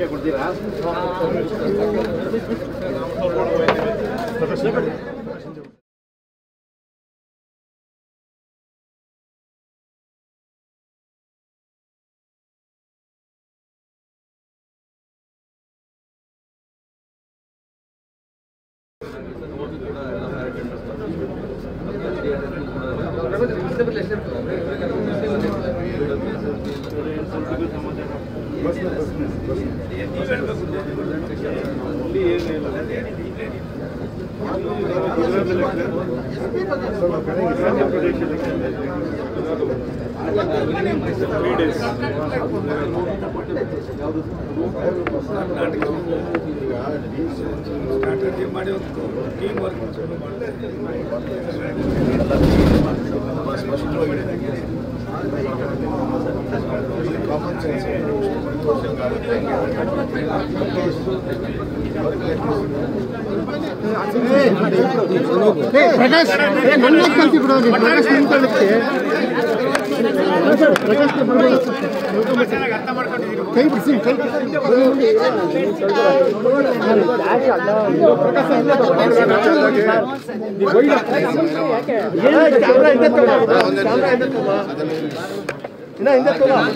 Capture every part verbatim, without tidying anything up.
ಮೊಟ್ಟೆ ಕೊಡ್ತೀರಾ? ಸ್ಟ್ರಾಟಜಿ ಮಾಡಿ team work common sense Prakash ನನ್ನ ಕಲ್ತಿ ಬಿಡೋದು ಪ್ರಕಾಶ್ ನಿಂತ್ಕೊಳ್ಳುತ್ತೆ ಕೈ ಬಿಡಿಸಿ ಕೈ ಇನ್ನ ಹಿಂದೆ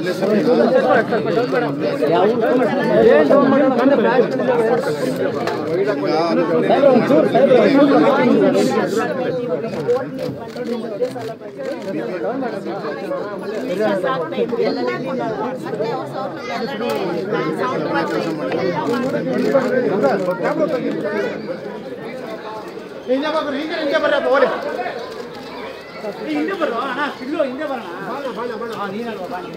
ಹಿಂದೆ ಬರ್ರಿ ಹಿಂದೆ ಬರ್ರಿ ಹೋಗ್ರಿ ಹಿಂದೆ ಬರೋ ಅಣ್ಣ ಇಲ್ಲೋ ಹಿಂದೆ ಬರೋಣ ಬಾಣ ಬಾಣ ಬಾಣ ನೀನಲ್ವಾ ಬಾಣ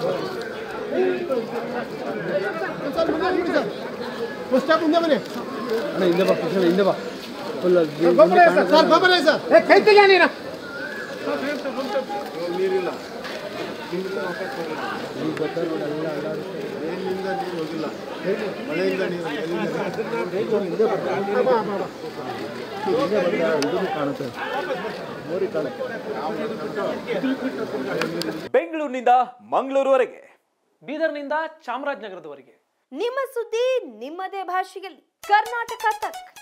ಸರ್ ಮುಂದೆ ಬಿಡಿ ಸರ್ ಫಸ್ಟ್ ಸ್ಟಾಪ್ ಮುಂದೆ ಬನ್ನಿ ಅಣ್ಣ ಹಿಂದೆ ಬಾ ಫಸ್ಟ್ ಹಿಂದೆ ಬಾ ಫುಲ್ ಗೊಬ್ಬರ ಸರ್ ಸರ್ ಗೊಬ್ಬರ ಸರ್ ಏ ಕೈ ತೆಗಿಯ ನೀನು ನೀರಿಲ್ಲ ನೀವು ಗೊತ್ತಾ ನೋಡಿ ಎಲ್ಲ ಮೇಲಿಂದ ನೀರು ಹೋಗಿಲ್ಲ ಮಳೆಯಿಂದ ನೀರು ಹಿಂದೆ ಕಾಣುತ್ತೆ ಬೆಂಗಳೂರಿನಿಂದ ಮಂಗಳೂರುವರೆಗೆ, ಬೀದರ್ನಿಂದ ಚಾಮರಾಜನಗರದವರೆಗೆ ನಿಮ್ಮ ಸುದ್ದಿ ನಿಮ್ಮದೇ ಭಾಷೆಯಲ್ಲಿ ಕರ್ನಾಟಕ ತಕ್.